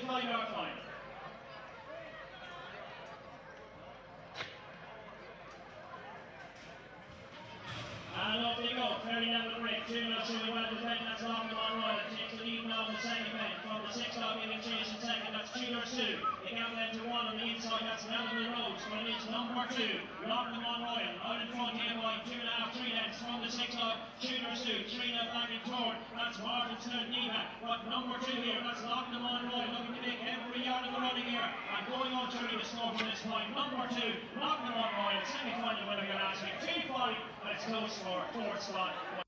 5-yard line. And off they go, clearing down the break. 2-0 showing well defended. That's Loughlin Monroy. That takes the lead now in the second man. From the 6-yard giving chase in second. That's Tudor Sue. They count then to 1 on the inside. That's Melville Rhodes. Going into number 2. Loughlin Monroy. Out in front here by 2.5, 3 lengths. From the 6-yard, Tudor Sue. 3 left back in turn. That's Martin Snell-Neva. But number 2 here. That's Loughlin Monroy. Looking to make every yard of the running here. And going on turning to score from this point. Number 2, Loughlin Monroy. Semi-final winner here last week. 2-5. And it's close for fourth squad.